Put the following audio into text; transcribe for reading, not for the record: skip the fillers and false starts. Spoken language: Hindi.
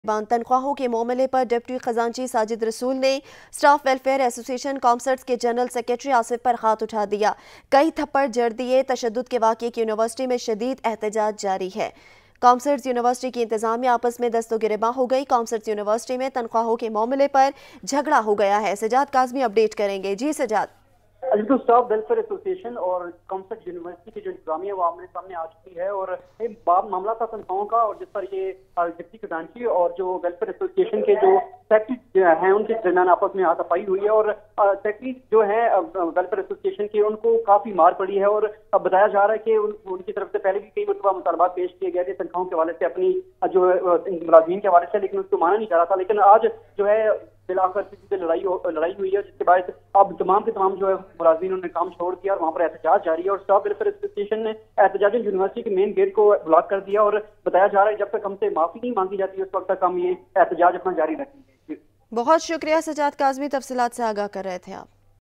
तनख्वाहों के मामले पर डिप्टी खजांची साजिद रसूल ने स्टाफ वेलफेयर एसोसिएशन कॉमसर्ट्स के जनरल सेक्रेटरी आसिफ पर हाथ उठा दिया। कई थप्पड़ जड़ दिए। तशद्दुद के वाक़े की यूनिवर्सिटी में शदीद एहतजाज जारी है। कॉमसर्ट्स यूनिवर्सिटी की इंतजामिया आपस में दस्तो गिरेबां हो गई। कॉमसर्ट्स यूनिवर्सिटी में तनख्वाहों के मामले पर झगड़ा हो गया है। सजाद काज़मी अपडेट करेंगे। जी सजाद। तो स्टाफ वेलफेयर एसोसिएशन और कॉमसर्ट यूनिवर्सिटी की जो इंतजामिया वो आमने सामने आ चुकी है और मामला था तनख्वाहों का, और जिस पर ये डिप्टी खजांची और जो वेलफेयर एसोसिएशन के जो सेक्रेटरी हैं उनके दरमियान आपस में हाथापाई हुई है। और सेक्रेटरी जो है वेलफेयर एसोसिएशन के, उनको काफी मार पड़ी है। और बताया जा रहा है कि उनकी तरफ से पहले भी कई मरतबा मुतालबात पेश किए गए थे तनख्वाहों के हवाले से, अपनी जो मुलाजिमीन के हवाले से, लेकिन उसको माना नहीं जा रहा था। लेकिन आज जो है बिलाकर किसी से लड़ाई हुई है, जिसके बाद अब तमाम के तमाम जो है मुलाजिमीन ने काम छोड़ दिया और वहाँ पर एहतजाज जारी है। और स्टाफ वेलफेयर एसोसिएशन ने एहतजाज यूनिवर्सिटी के मेन गेट को ब्लॉक कर दिया और बताया जा रहा है जब तक हमसे माफी नहीं मांगी जाती उस वक्त तक हम ये एहतजाज अपना जारी रखेंगे। बहुत शुक्रिया सजाद काज़मी, तफसीलात से आगाह कर रहे थे आप।